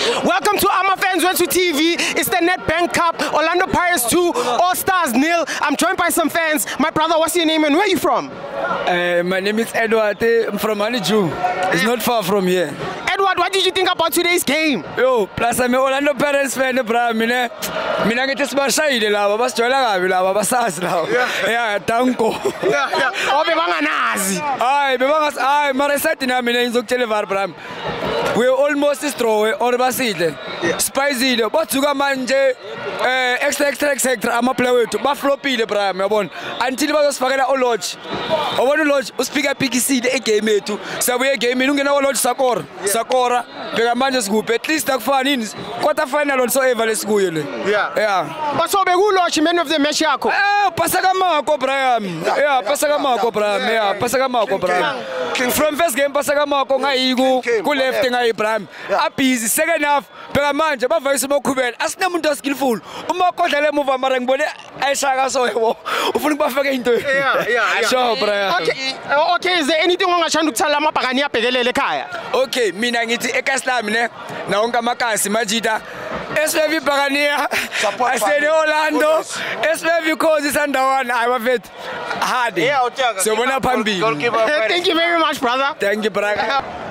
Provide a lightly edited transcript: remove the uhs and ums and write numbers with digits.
Welcome to FANS Wethu TV. It's the NetBank Cup. Orlando Pirates 2, All Stars 0. I'm joined by some fans. My brother, what's your name and where are you from? My name is Edward. I'm from Maniju. It's not far from here. Edward, what did you think about today's game? Yo, plus I'm an Orlando Pirates fan, bro. Mina get this bashayile lava, basjola kabi lava, basazi lava. Yeah, tanko. Yeah. Oh, bebanganazi. Ay, mara sathi na mina ngizokutshela var bram. We almost destroy or basile. Spicy le, bathuka manje extra ama play wethu baflopile bram yabona. Until bazosifakela olodge. Obona olodge uspika pikisile egame yethu. Sabuye game ungena olodge sakora. Beka manje sikuphe at least akufanini. Quarter final also ever lesikuye le. Yeah. Baso bekulodge man of the match yakho. Paseka Mako bram. Yeah, Paseka Mako bram. Yeah, Paseka Mako bram. From first game Paseka Mako ngayiku ku left ngayi busy second half phela manje bavayisa bokhubela asinamuntu skillful uma kodlala emuva mara ngibone ayishaka so yebo ufuna ukubafaka into sure bra. Okay, is there anything ongashanda ukuthala amabhakani yabhekelele ekhaya? Okay, mina ngithi ekhaslami ne na wonke amakasi majida SVV Bagania, I said Orlando, SVV cause is under one. I was it hard. So when I thank you very much, brother. Thank you, brother.